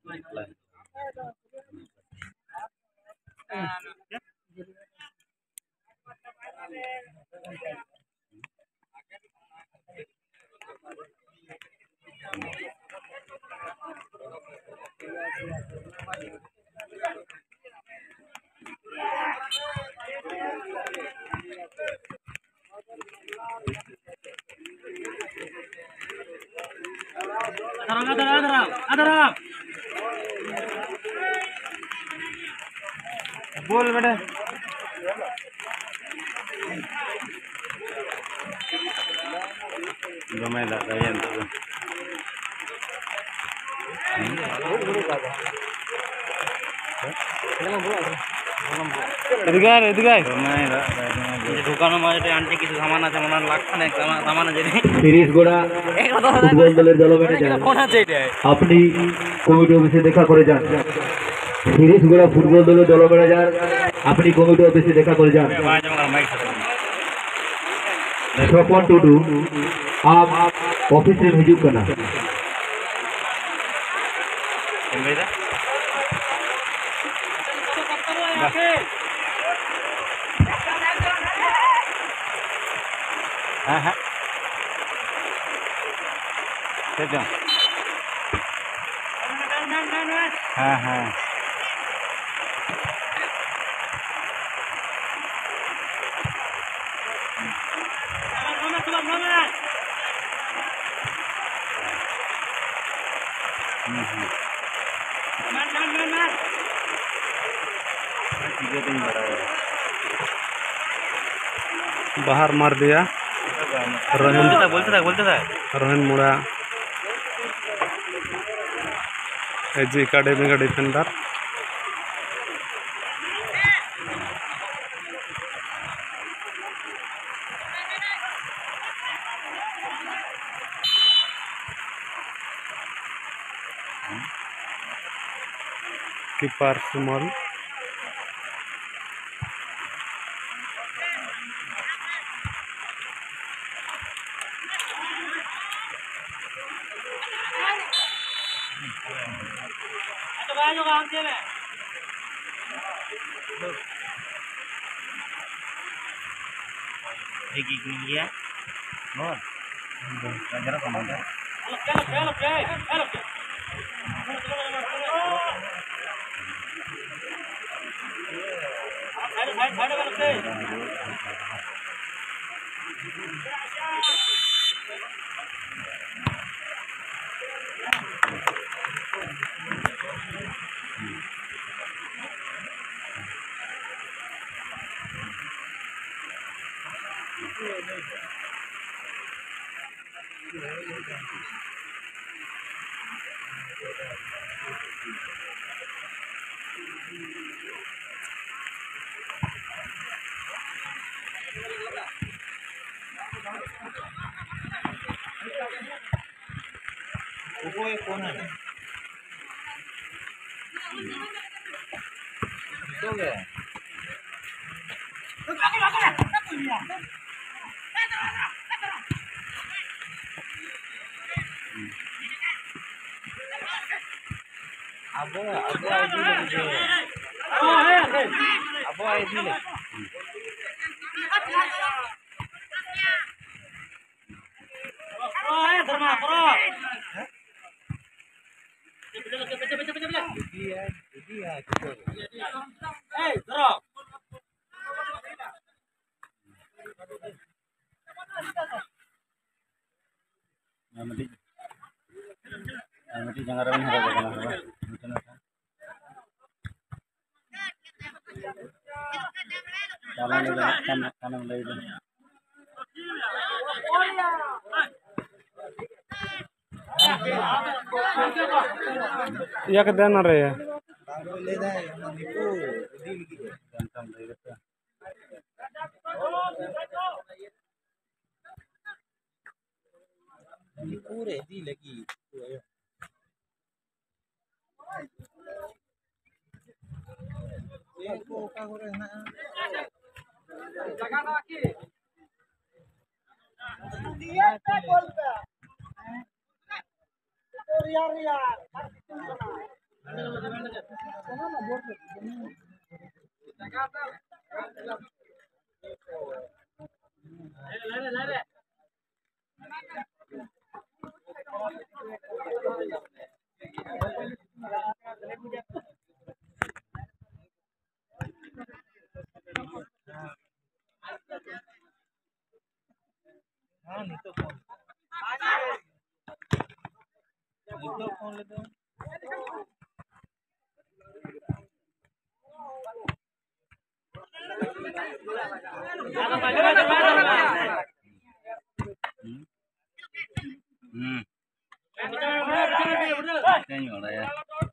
बोल बेटे दुकान में आंटी किस सामान আছে মনে লাগছে সামান আছে শিরিষগোড়া ফুটবল দলের দল ম্যানেজার আপনি কমিটি অফিসে দেখা করে যান। শিরিষগোড়া ফুটবल দলের দল ম্যানেজার আপনি কমিটি অফিসে দেখা করে যান। स्वपन टुडू आप ऑफिस में हिजू करना हाँ हाँ बाहर मार दिया बोलते था रोहन मुड़ा एजी अकेडमी का डिफेंडर कीपर सुमन कौन है या के देना रे पूरे दी लगी को का करे ना जगह ना की दिया पे बोल पे तो यार नहीं हो रहा है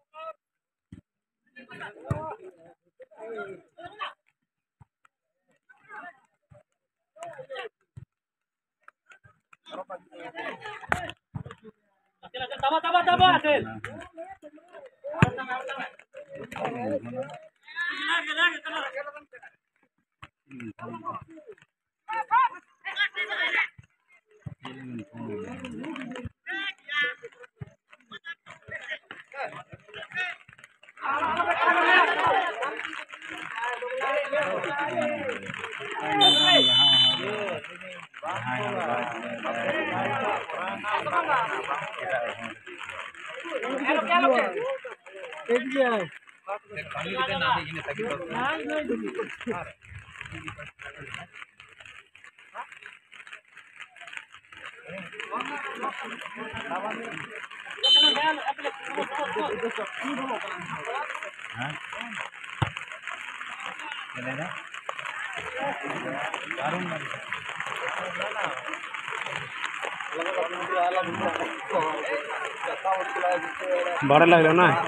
बड़ा लग रहा ना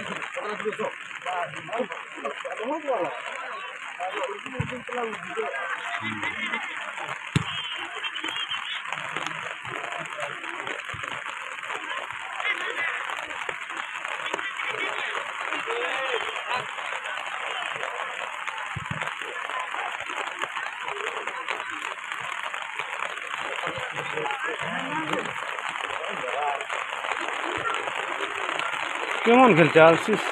কেমন খেলছে আলসিস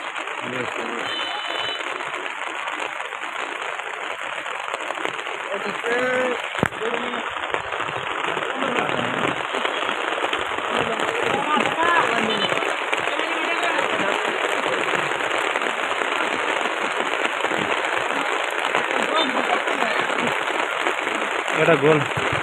এটা গোল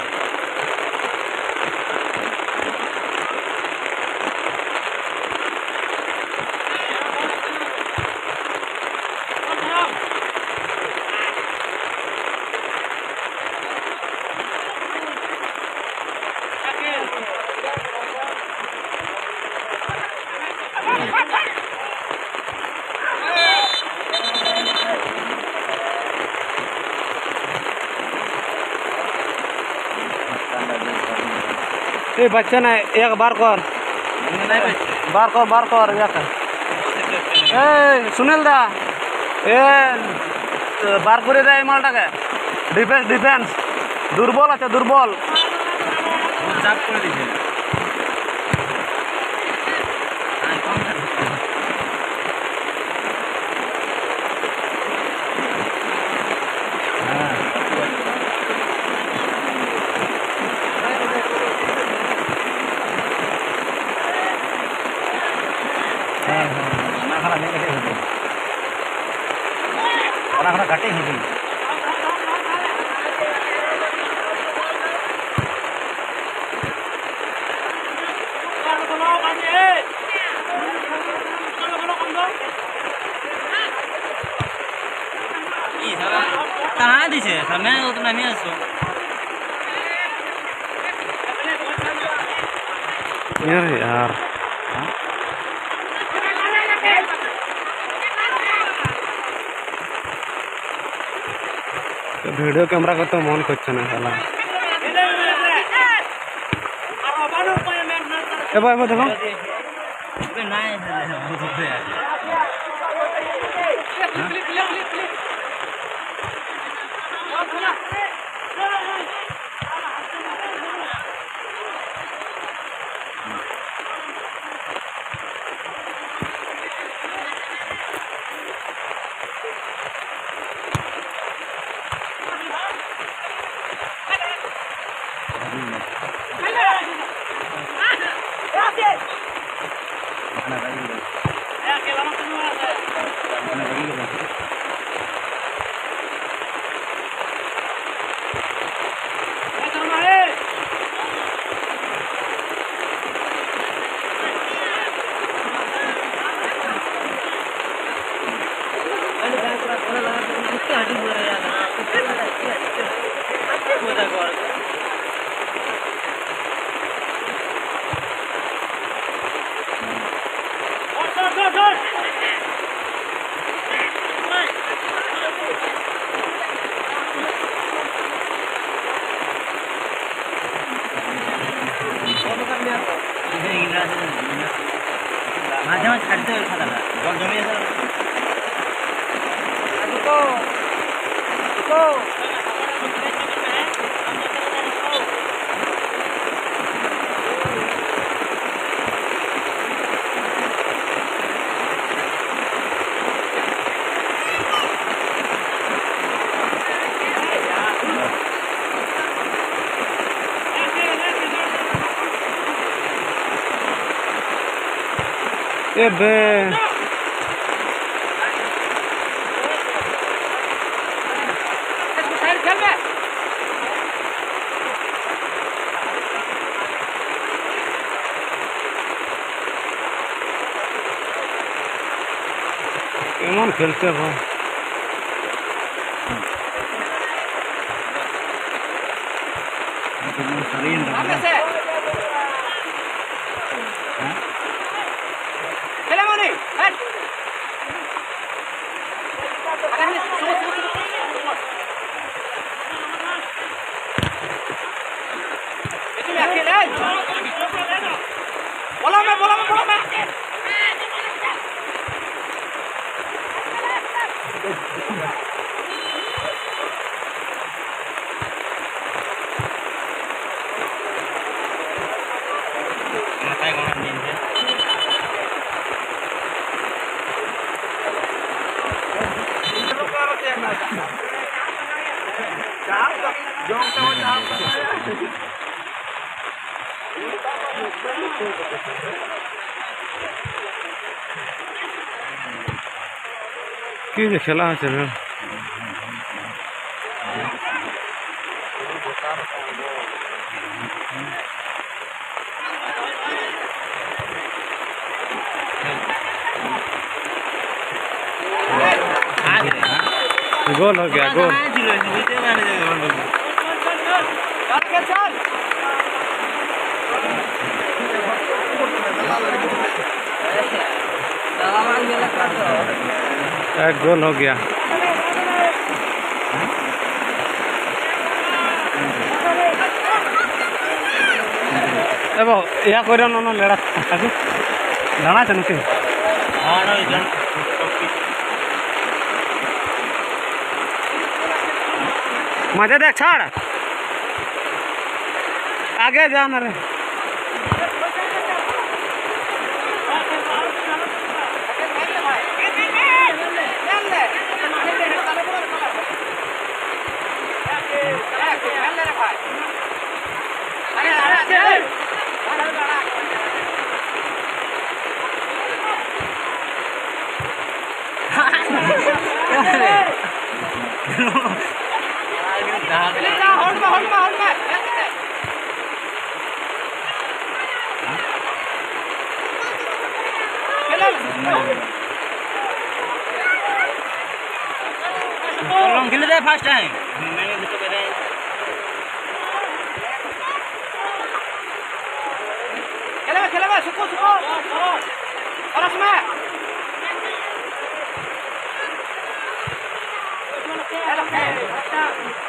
ए बच्चा ना एक बार कर एक ए सुनील दा ए बार करे दे मालटाके डिफेंस दुर्बल আছে दुर्बल চাপ করে দিয়েছে घटे ही कहाँ दिसे मैं उतना नहीं हूँ यार वीडियो कैमरा का तो मन करছে না শালা ए भाई देखो ना মাঝে মাঝে ছাড়তে হবে খাতাটা, জল জমে যেতে ए बे কেমন খেলছে ভাই কি যে খেলা আছে রে गोल हो गया गोल एक गोल हो गया अब या कोई ना लड़ा लड़ा चलू के मजा देख छाड़ आगे जाना रे खेले जाए फर्स्ट टाइम मैंने भी तो करे खेलेगा सुको सुको और उसमें